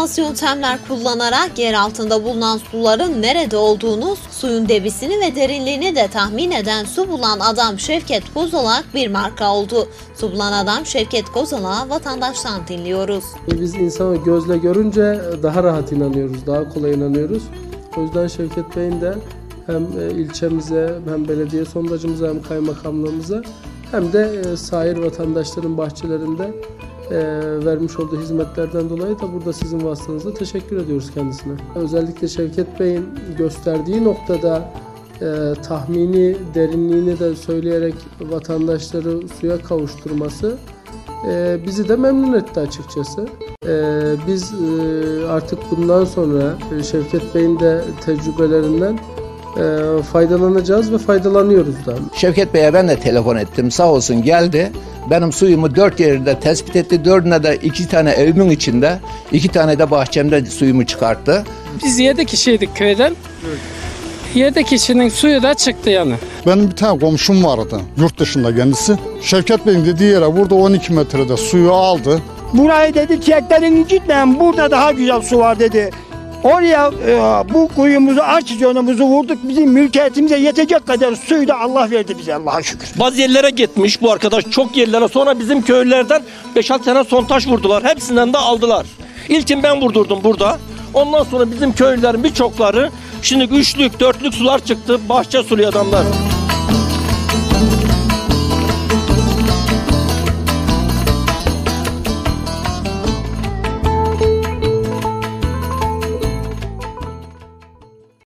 olmaz yöntemler kullanarak yer altında bulunan suların nerede olduğunu, suyun debisini ve derinliğini de tahmin eden su bulan adam Şevket Kozolak bir marka oldu. Su bulan adam Şevket Kozolak'ı vatandaştan dinliyoruz. Biz insanı gözle görünce daha rahat inanıyoruz, daha kolay inanıyoruz. O yüzden Şevket Bey'in de hem ilçemize, hem belediye sondajımıza, hem kaymakamlığımıza, hem de sair vatandaşların bahçelerinde vermiş olduğu hizmetlerden dolayı da burada sizin vasıtanızla teşekkür ediyoruz kendisine. Özellikle Şevket Bey'in gösterdiği noktada tahmini derinliğini de söyleyerek vatandaşları suya kavuşturması bizi de memnun etti açıkçası. Biz artık bundan sonra Şevket Bey'in de tecrübelerinden faydalanacağız ve faydalanıyoruz da. Şevket Bey'e ben de telefon ettim, sağ olsun geldi. Benim suyumu 4 yerinde tespit etti. 4'üne de 2 tane evimin içinde, 2 tane de bahçemde suyumu çıkarttı. Biz 7 kişiydik köyden. 7 kişinin suyu da çıktı yani. Benim bir tane komşum vardı, yurt dışında kendisi. Şevket Bey'in dediği yere burada 12 metrede suyu aldı. Burayı dedi çeklerini gitmeyin, burada daha güzel su var dedi. Oraya bu kuyumuzu, arçizyonumuzu vurduk, bizim mülkiyetimize yetecek kadar suyu da Allah verdi bize, Allah'a şükür. Bazı yerlere gitmiş bu arkadaş, çok yerlere, sonra bizim köylülerden 5-6 tane sondaj vurdular, hepsinden de aldılar. İlkin ben vurdurdum burada. Ondan sonra bizim köylülerin birçokları şimdi 3'lük 4'lük sular çıktı, bahçe suluyor adamlar.